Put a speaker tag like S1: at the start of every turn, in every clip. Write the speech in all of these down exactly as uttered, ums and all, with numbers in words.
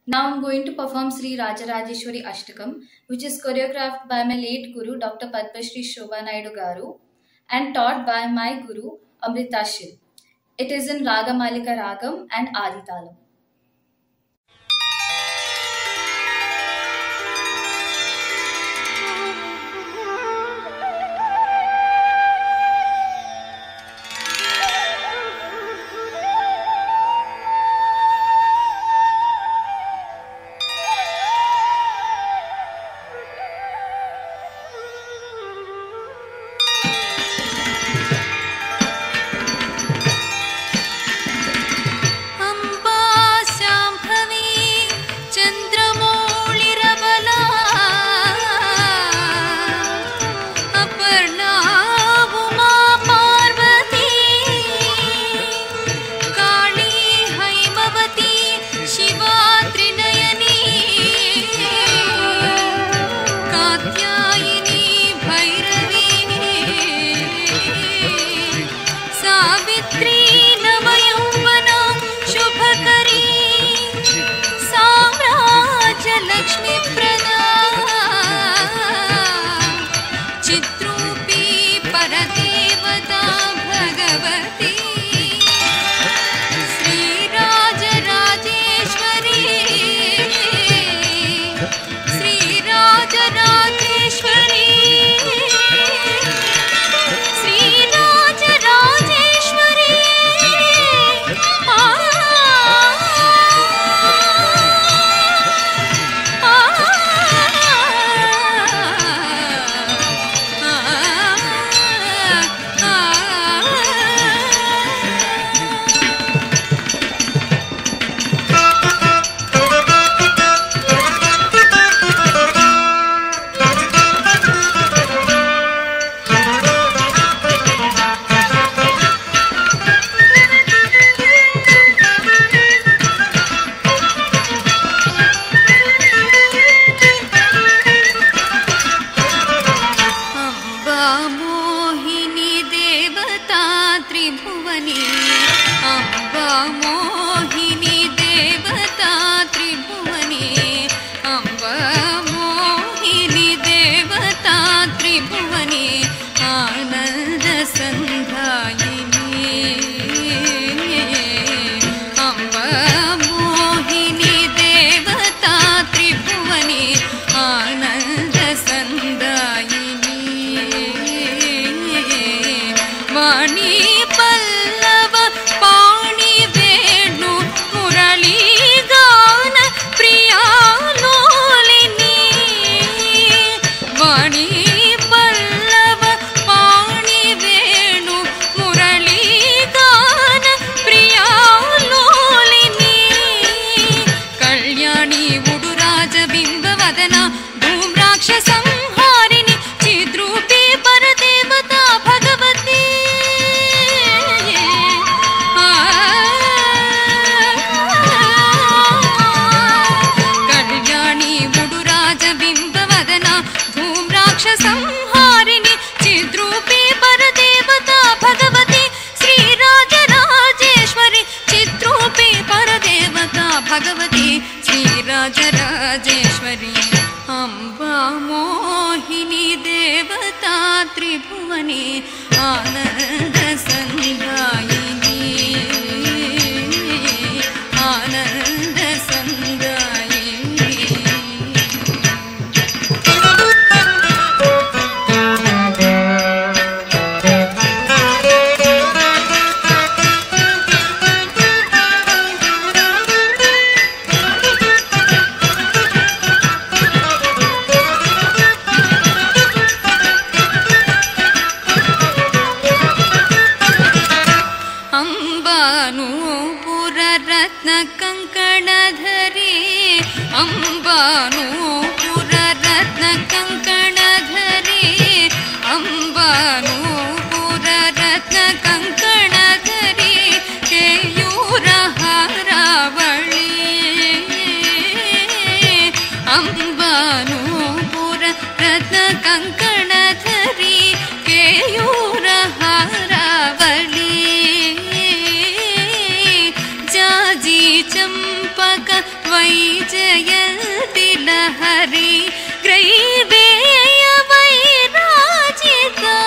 S1: Now I am going to perform Sri Rajarajeshwari Ashtakam, which is choreographed by my late Guru Doctor Padma Shri Shobha Naidu Garu and taught by my Guru Amrita Shil. It is in Ragamalika Ragam and Adi Talam.
S2: Champak वै वैजयन्ति लहरी ग्रैवेय वैराजिता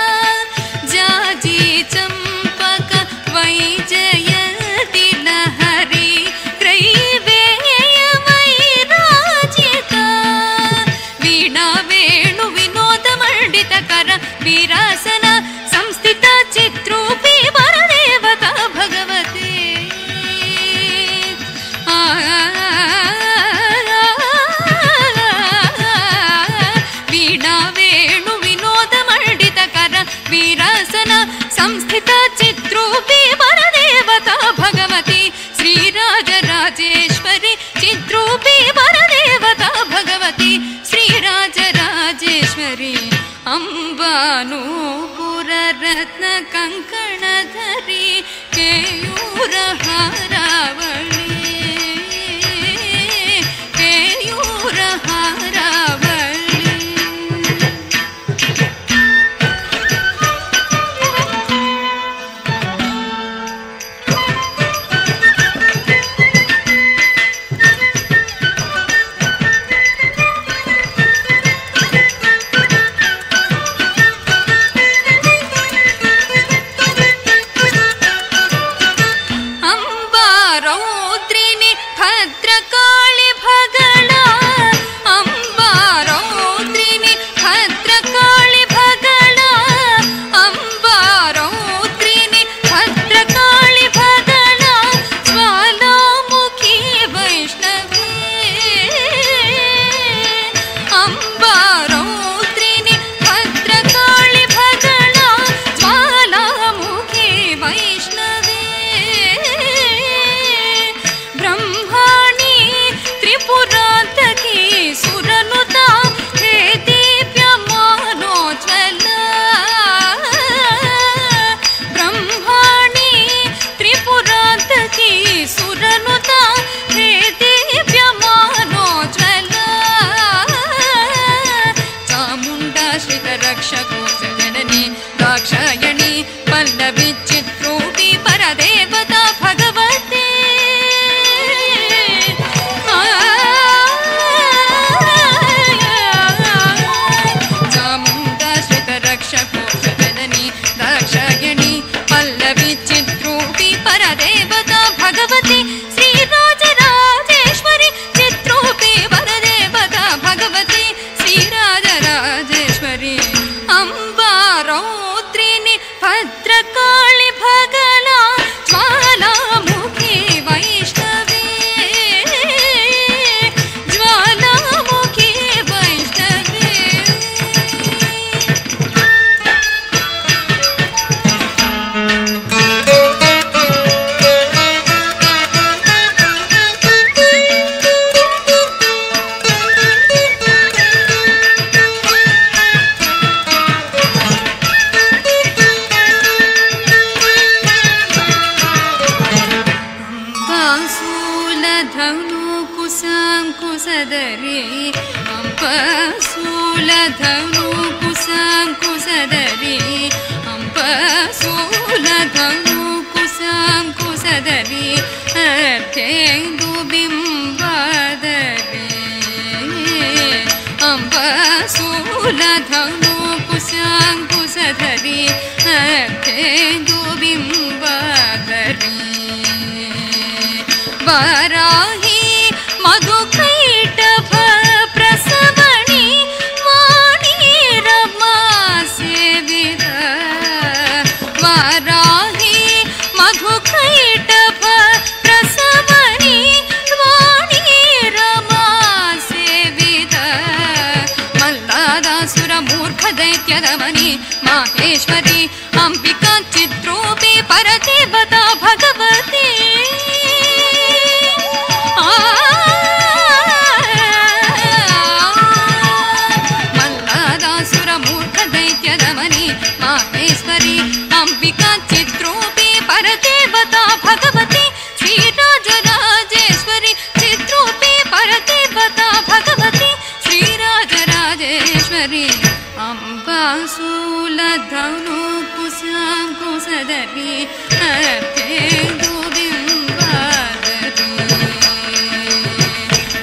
S2: जाजी चंपक वैजयन्ति लहरी ग्रैवेय वैराजिता वीणा वेणु विनोद मंडितकर वीरासन संस्थित चित्रूपी वरदेवता भगवती वीणा वेणु विनोद मंडितकर वीरासन संस्थित चित्रूपी वरदेवता भगवती श्रीराजराजेश्वरी चित्रूपी वरदेवता भगवती श्रीराजराजेश्वरी अंबानूपुर रत्न कंकणधरी केयूर हारावळी केयूर हारावळी अंबारौद्रिनि भद्रकाळि भगळा अंबारौद्रिनि भद्रकाळि भगळा अंबारौद्रिनि भद्रकाळि भगळा ज्वालामुखी वैष्णवी अंबारौद्रिनि भद्रकाळि भगळा ज्वालामुखी वैष्णवी ब्रह्माणी त्रिपुरान्तकी सुरनुता हे दीप्यमानोज्ज्वला ब्रह्माणी त्रिपुरान्तकी सुरनुता हे दीप्यमानोज्ज्वला चामुण्डा श्रितरक्षकोत्सजननी दाक्षायणी पल्लवी चित्रूपी परदेवता भगवती चामुण्डा श्रितरक्षकोत्सजननी दाक्षायणी पल्लवी चित्रूपी परदेवता भगवती श्रीराजराजेश्वरी चित्रूपी वरदेवता भगवती श्रीराजराजेश्वरी अंबारौद्रिनि भद्रकाळि भगळा ज्वालामुखी वैष्णवी ज्वालामुखी वैष्णवी अंबासूलधनुकुशाङ्कुशधरी अंबासूलधनुकुशाङ्कुशधरी अंबासूलधनुकुशाङ्कुशधरी अर्धेन्दुबिम्बाधरी अंबासूलधनुकुशाङ्कुशधरी अर्धेन्दुबिम्बाधरी वाराही मधुकैटभ प्रसवणी वाणी रमा सेविता वाराही मधुकैटभ प्रसवणी वाणी रमा सेविता मल्लादासुर मूर्ख दैत्यदमनी माहेश्वरी अंबिका चित्रूपी परदेवता भगवती मल्लादासुर मूर्ख दैत्यदमनी माहेश्वरी अंबिका चित्रूपी परदेवता भगवती श्रीराजराजेश्वरी चित्रूपी परदेवता भगवती श्रीराजराजेश्वरी अंबासूलधनुकुशाङ्कुशधरी अर्धेन्दुबिम्बाधरी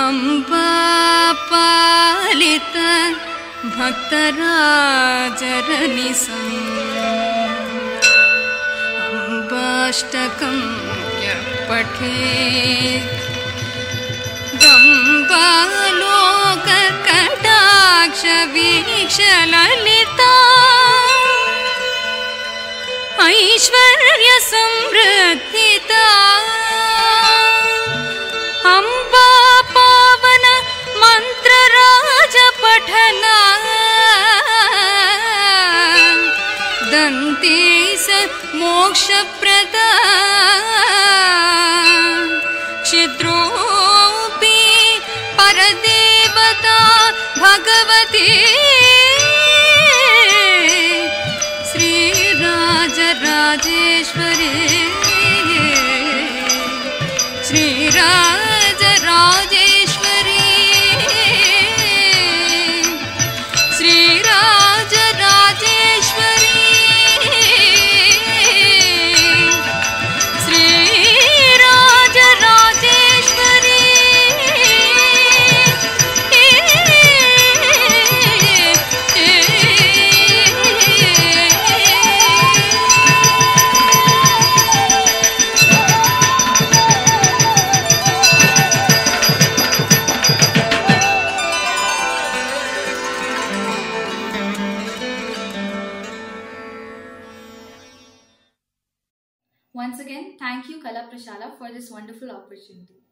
S2: अम्बा पालित भक्तराजरनिसं अम्बाष्टकं यः पठेत् गम्बालोककटाक्षवीक्षललिता ऐश्वर्यसमृद्धिता अम्बा पावन मन्त्रराजपठना दन्तेश मोक्षप्रदा क्षिद्रोऽपि परदेवता Bhagwati Sri Rajarajeshwari Sri Rajarajeshwari Sri Rajarajeshwari Sri Rajarajeshwari
S1: Once again, thank you Kala Prashala for this wonderful opportunity.